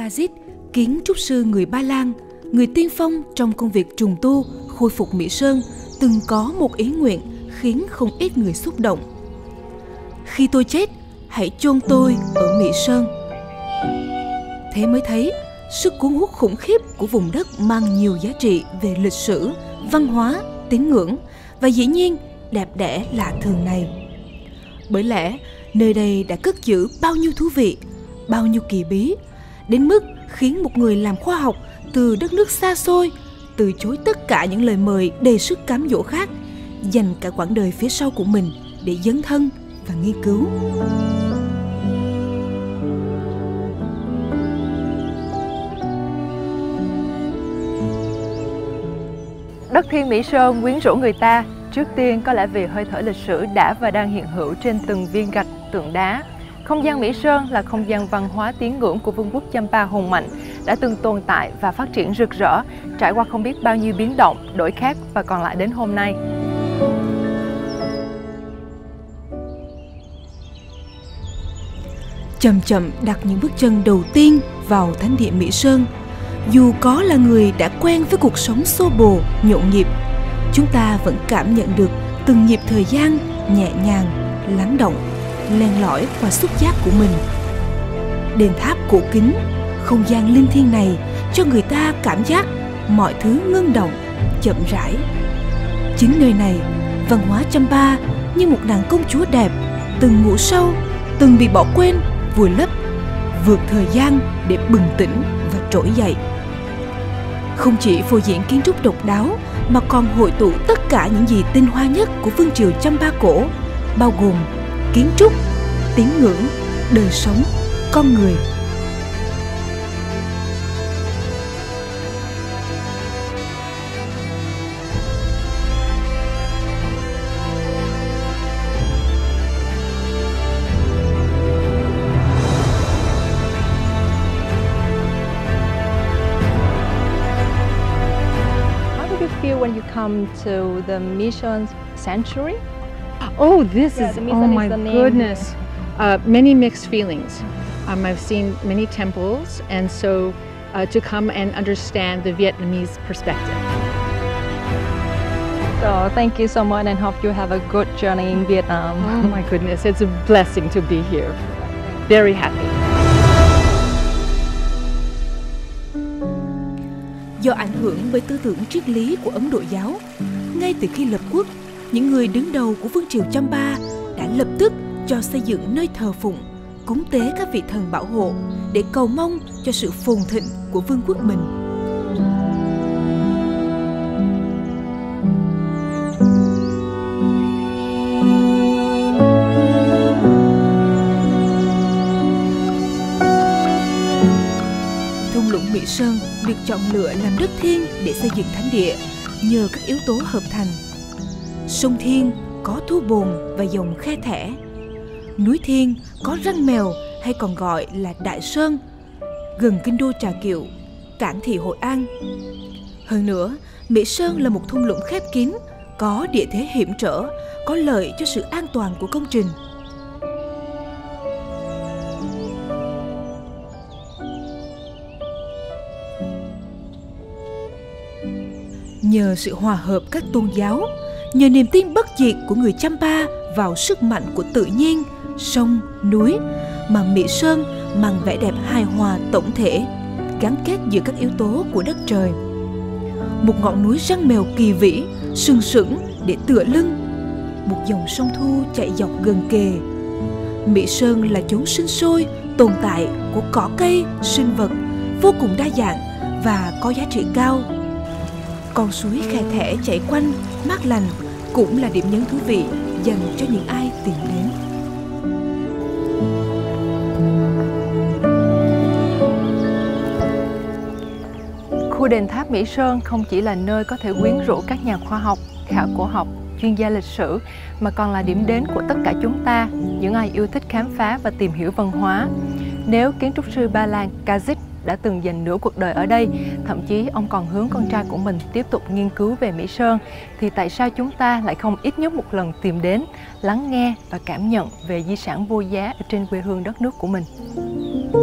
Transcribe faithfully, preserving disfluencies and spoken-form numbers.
Kazit, kiến trúc sư người Ba Lan, người tiên phong trong công việc trùng tu, khôi phục Mỹ Sơn, từng có một ý nguyện khiến không ít người xúc động. Khi tôi chết, hãy chôn tôi ở Mỹ Sơn. Thế mới thấy sức cuốn hút khủng khiếp của vùng đất mang nhiều giá trị về lịch sử, văn hóa, tín ngưỡng và dĩ nhiên đẹp đẽ lạ thường này. Bởi lẽ nơi đây đã cất giữ bao nhiêu thú vị, bao nhiêu kỳ bí, đến mức khiến một người làm khoa học từ đất nước xa xôi từ chối tất cả những lời mời đầy sức cám dỗ khác, dành cả quãng đời phía sau của mình để dấn thân và nghiên cứu. Đất thiên Mỹ Sơn quyến rũ người ta, trước tiên có lẽ vì hơi thở lịch sử đã và đang hiện hữu trên từng viên gạch, tượng đá. Không gian Mỹ Sơn là không gian văn hóa tín ngưỡng của vương quốc Champa hùng mạnh, đã từng tồn tại và phát triển rực rỡ, trải qua không biết bao nhiêu biến động, đổi khác và còn lại đến hôm nay. Chậm chậm đặt những bước chân đầu tiên vào thánh địa Mỹ Sơn. Dù có là người đã quen với cuộc sống xô bồ, nhộn nhịp, chúng ta vẫn cảm nhận được từng nhịp thời gian nhẹ nhàng, lắng động, len lỏi qua xúc giác của mình. Đền tháp cổ kính, không gian linh thiêng này cho người ta cảm giác mọi thứ ngưng động, chậm rãi. Chính nơi này, văn hóa Champa như một nàng công chúa đẹp, từng ngủ sâu, từng bị bỏ quên, vùi lấp, vượt thời gian để bừng tỉnh và trỗi dậy. Không chỉ phô diễn kiến trúc độc đáo mà còn hội tụ tất cả những gì tinh hoa nhất của vương triều Champa cổ, bao gồm kiến trúc, tín ngưỡng, đời sống, con người. When you come to the Mission Sanctuary? Oh, this Yeah, is, the oh Mission my is the name. goodness. Uh, many mixed feelings. Um, I've seen many temples, and so uh, to come and understand the Vietnamese perspective. So thank you so much and hope you have a good journey in Vietnam. Oh my goodness, it's a blessing to be here. Very happy. Do ảnh hưởng bởi tư tưởng triết lý của Ấn Độ giáo, ngay từ khi lập quốc, những người đứng đầu của vương triều Champa đã lập tức cho xây dựng nơi thờ phụng, cúng tế các vị thần bảo hộ để cầu mong cho sự phồn thịnh của vương quốc mình. Thung lũng Mỹ Sơn được chọn lựa làm đất thiên để xây dựng thánh địa nhờ các yếu tố hợp thành. Sông Thiên có thu bồn và dòng khe thẻ. Núi Thiên có răng mèo hay còn gọi là Đại Sơn, gần kinh đô Trà Kiệu, cảng thị Hội An. Hơn nữa, Mỹ Sơn là một thung lũng khép kín, có địa thế hiểm trở, có lợi cho sự an toàn của công trình. Nhờ sự hòa hợp các tôn giáo, nhờ niềm tin bất diệt của người Champa vào sức mạnh của tự nhiên, sông, núi, mà Mỹ Sơn mang vẻ đẹp hài hòa tổng thể, gắn kết giữa các yếu tố của đất trời. Một ngọn núi răng mèo kỳ vĩ, sừng sững để tựa lưng, một dòng sông Thu chạy dọc gần kề. Mỹ Sơn là chốn sinh sôi, tồn tại của cỏ cây, sinh vật, vô cùng đa dạng và có giá trị cao. Con suối khe thẻ chảy quanh, mát lành, cũng là điểm nhấn thú vị dành cho những ai tìm đến. Khu đền tháp Mỹ Sơn không chỉ là nơi có thể quyến rũ các nhà khoa học, khảo cổ học, chuyên gia lịch sử, mà còn là điểm đến của tất cả chúng ta, những ai yêu thích khám phá và tìm hiểu văn hóa. Nếu kiến trúc sư Ba Lan Kazit đã từng dành nửa cuộc đời ở đây, thậm chí ông còn hướng con trai của mình tiếp tục nghiên cứu về Mỹ Sơn, thì tại sao chúng ta lại không ít nhất một lần tìm đến, lắng nghe và cảm nhận về di sản vô giá ở trên quê hương đất nước của mình?